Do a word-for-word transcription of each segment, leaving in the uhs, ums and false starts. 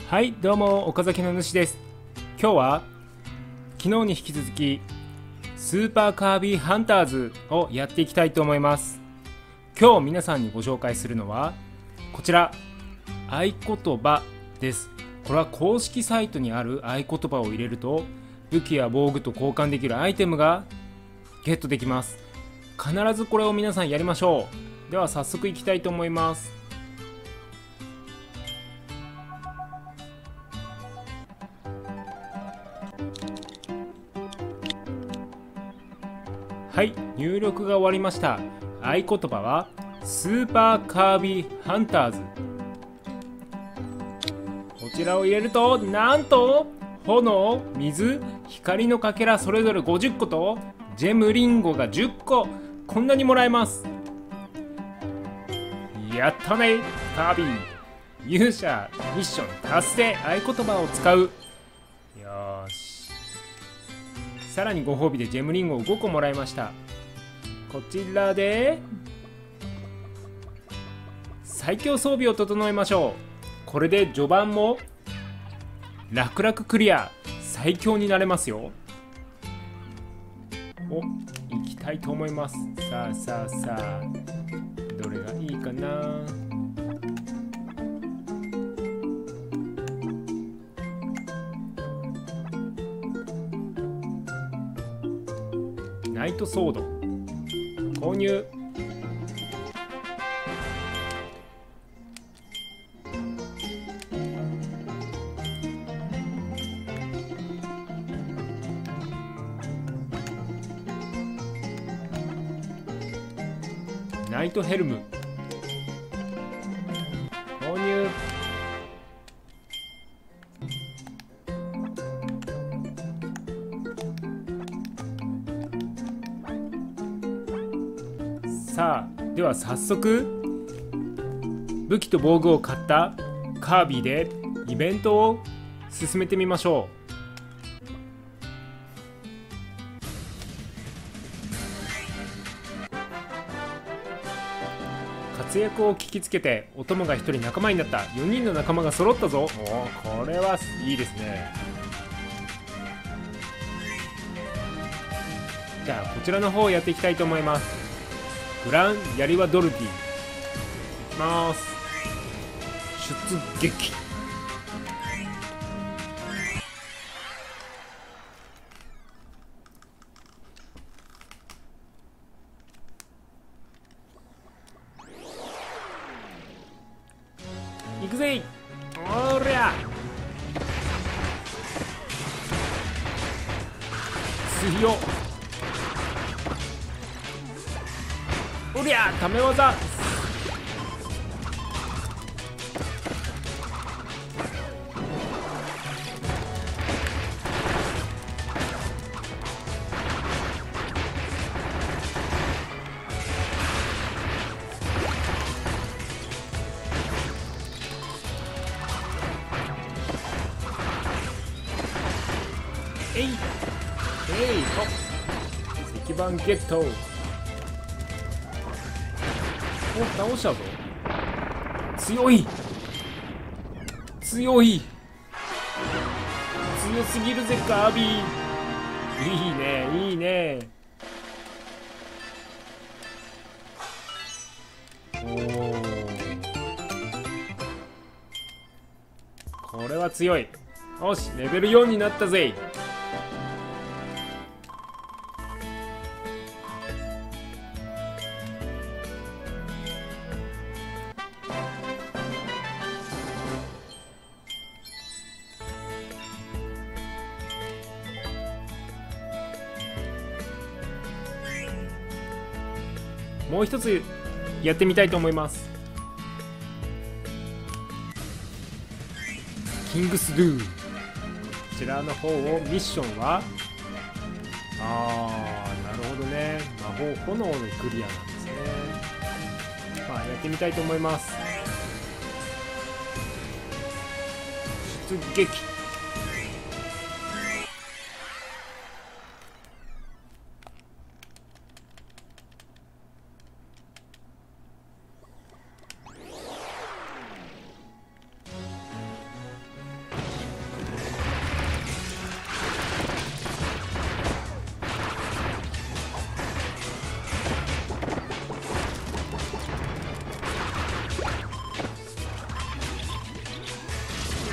はい、どうも岡崎の主です。今日は昨日に引き続きスーパーカービィハンターズをやっていきたいと思います。今日皆さんにご紹介するのはこちら、合言葉です。これは公式サイトにある合言葉を入れると武器や防具と交換できるアイテムがゲットできます。必ずこれを皆さんやりましょう。では早速いきたいと思います。はい、入力が終わりました。合言葉はスーパーカービィハンターズ。こちらを入れると、なんと炎、水、光のかけらそれぞれごじゅっこと、ジェムリンゴがじゅっこ、こんなにもらえます。やったねカービィ。勇者ミッション達成。合言葉を使う。よーし、さらにご褒美でジェムリンゴをごこもらいました。こちらで最強装備を整えましょう。これで序盤も楽々クリア、最強になれますよ。お、行きたいと思います。さあさあさあ、どれがいいかな。ナイトソード購入。ナイトヘルム購入。さあ、では早速武器と防具を買ったカービィでイベントを進めてみましょう。活躍を聞きつけてお供がひとり仲間になった。よにんの仲間が揃ったぞ。おお、これはいいですね。じゃあこちらの方をやっていきたいと思います。グランヤリワドルディいきます。出撃。行くぜ。おりゃ強っ。おりゃため技。えいえい、お、石板ゲット。お、倒したぞ。強い強い強すぎるぜカービィ。いいねいいね。おお、これは強い。よし、レベルよんになったぜ。もう一つやってみたいと思います。キングスドゥ。こちらの方をミッションは、あー、なるほどね、魔法炎でクリアなんですね。まあやってみたいと思います。出撃。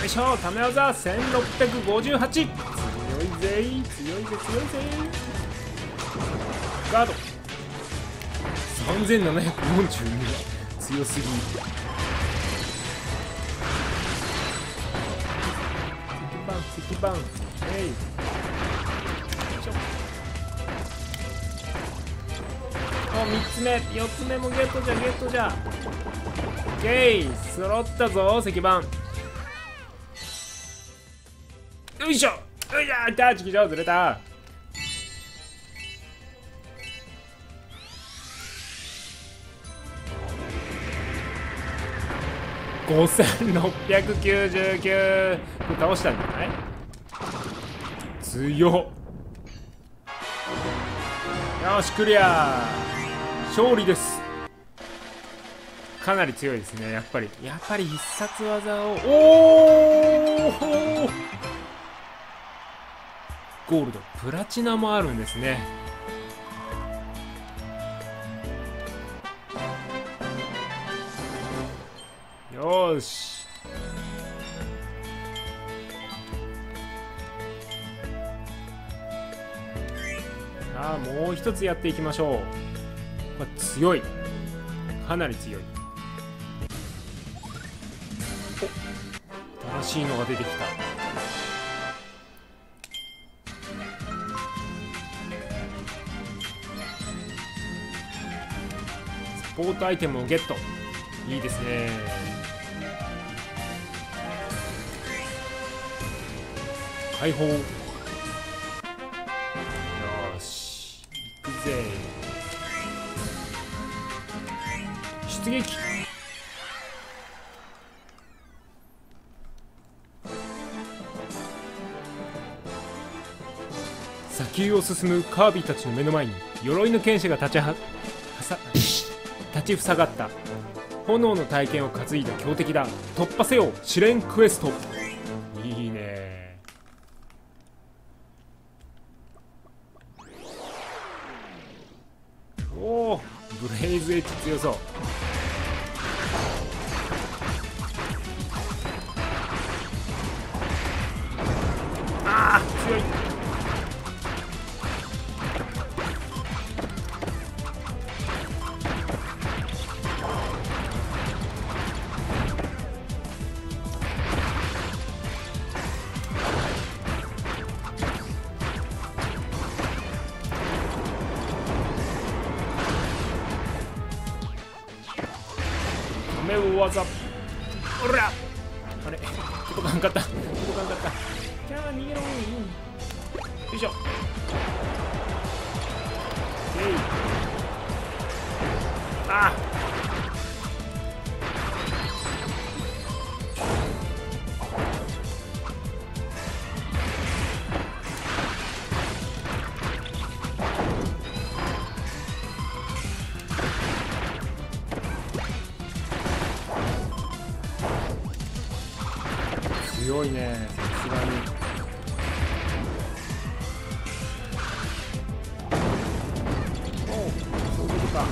よいしょ、ため技せんろっぴゃくごじゅうはち。強いぜ、強いぜ、強いぜ。ガードさんぜんななひゃくよんじゅうに。強すぎ。石板石板、えい、よいしょ。お、みっつめよっつめもゲットじゃゲットじゃ。オッケー、揃ったぞ石板。よいしょ、よいしょ、いったチキショーずれた。ごせんろっぴゃくきゅうじゅうきゅう。これ倒したんじゃない？強っ。よしクリア、勝利です。かなり強いですね。やっぱりやっぱり必殺技を、おおゴールドプラチナもあるんですね。よーし、さあもう一つやっていきましょう。これ強い、かなり強い。お、新しいのが出てきた。サポートアイテムをゲット、いいですね。解放。よし行くぜ。出撃。砂丘を進むカービィたちの目の前に鎧の剣士が立ちははさ立ちふさがった。炎の体験を担いだ強敵だ。突破せよ試練クエスト。いいね。おお、ブレイズエッジ強そう。あー強い。目を技、おらあれ届かんかった、届かんかった。じゃあ逃げろ。よいしょ。えい、ああ強いね、さすがに。おお、そういうことか。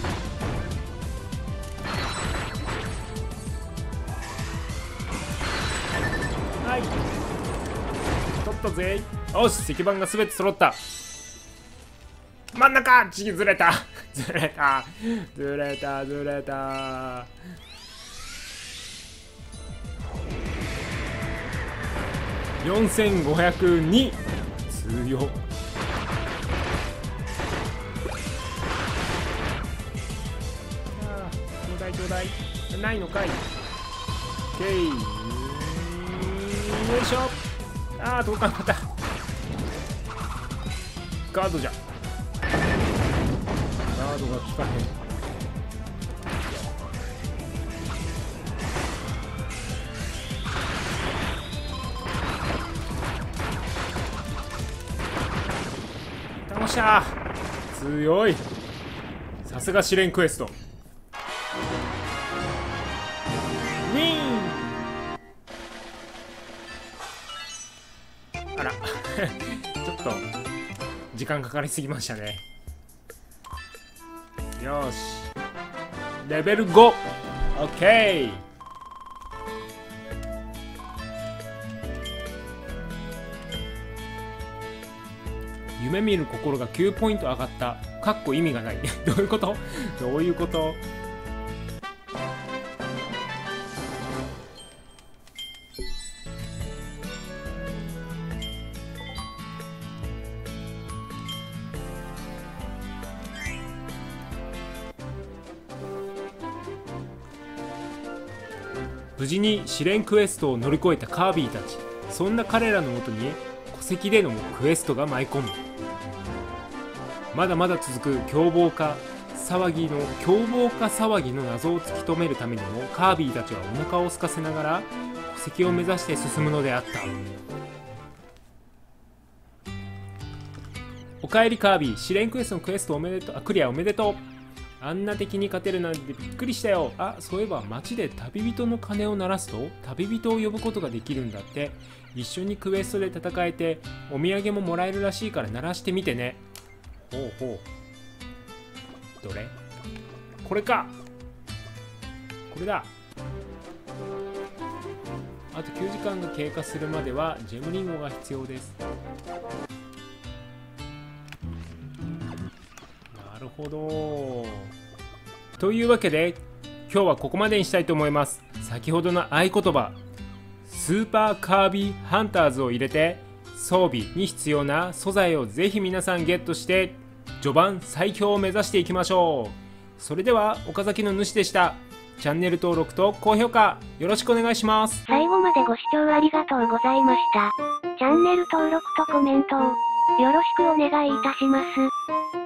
はい、取ったぜ。よし、石板がすべて揃った。真ん中、ちぎずれたずれたずれたずれた。よんせんごひゃくに。強っ。ちょうだいちょうだい。ないのかい。オッケー、よいしょ。ああ、届かなかった。ガードじゃ。ガードが効かへん。倒した。強い。さすが試練クエスト。ウィーン。あらちょっと時間かかりすぎましたね。よし、レベルご。 オッケー。 夢見る心がきゅうポイント上がった。かっこ意味がない。どういうこと？どういうこと？無事に試練クエストを乗り越えたカービィたち。そんな彼らのもとに戸籍でのクエストが舞い込む。まだまだ続く凶暴化騒ぎの凶暴化騒ぎの謎を突き止めるためにも、カービィたちはお腹を空かせながら戸籍を目指して進むのであった。おかえりカービィ、試練クエストのクエストおめでとう。あ、クリアおめでとう。あんな敵に勝てるなんてびっくりしたよ。あ、そういえば街で旅人の鐘を鳴らすと旅人を呼ぶことができるんだって。一緒にクエストで戦えてお土産ももらえるらしいから鳴らしてみてね。ほうほう。どれ？これか。これだ。あときゅうじかんが経過するまではジェムリンゴが必要です。なるほど。というわけで今日はここまでにしたいと思います。先ほどの合言葉スーパーカービィハンターズを入れて装備に必要な素材をぜひ皆さんゲットして序盤最強を目指していきましょう。それでは岡崎の主でした。チャンネル登録と高評価よろしくお願いします。 最後までご視聴ありがとうございました。チャンネル登録とコメントをよろしくお願いいたします。